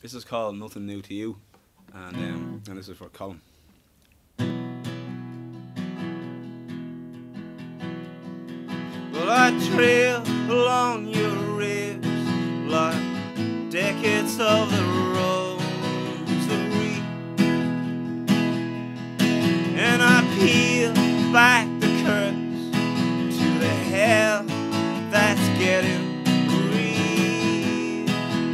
This is called Nothing New to You, and this is for Colin. Well, I trail along your ribs like decades of the rosary, and I peel back the curtains to the hell that's getting real.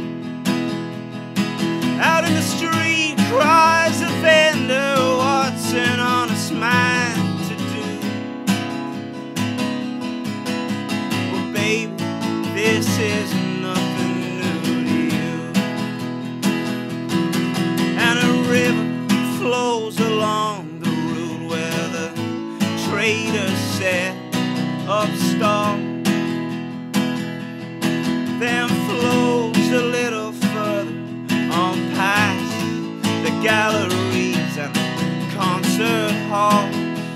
Out in the street cries a vendor, what's an honest man to do? Well, baby, this is nothing new to you. And a river flows along the route where the traders set up stall, then flows a little further on past the galleries and concert halls.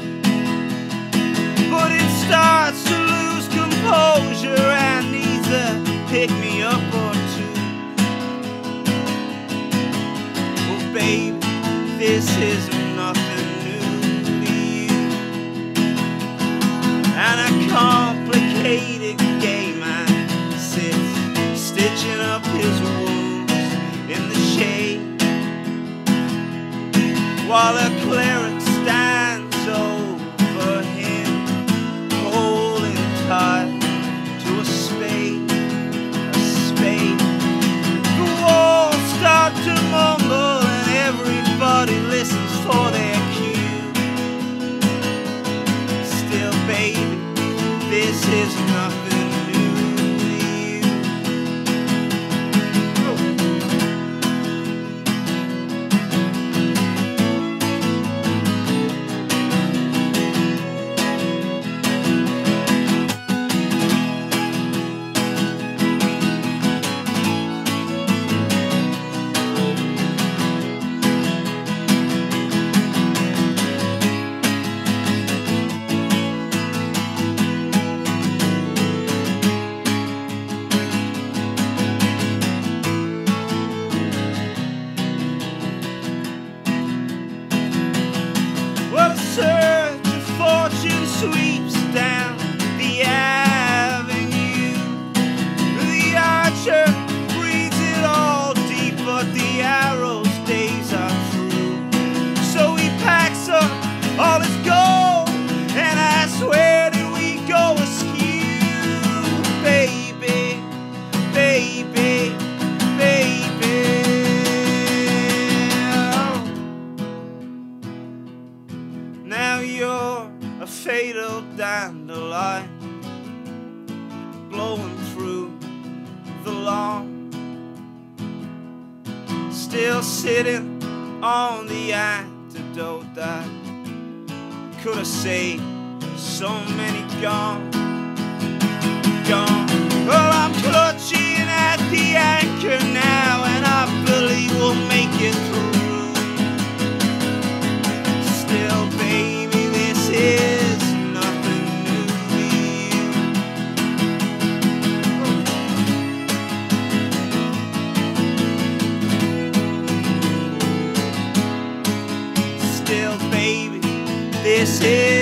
But it starts to lose composure and needs a pick-me-up or two. Well, baby, this is nothing new to you. And a complicated gay man sits stitching up his wounds in the shade, while a cleric stands over him, holding tight to a spade, a spade. The walls start to mumble and everybody listens for their cue. Still, baby, this is nothing new to you. Well, a surge of fortune sweeps down the avenue. The archer reads it all deep, but the arrow's days are through. So he packs up all his gold and asks, where did we go askew? Baby, baby, baby. Now you're a fatal dandelion blowing through the lawn, still sitting on the antidote that could have saved so many gone, gone. Well, I'm clutching at the anchor now, and I believe we'll make it through. Still, baby, this is nothing new to you. Still, baby, this is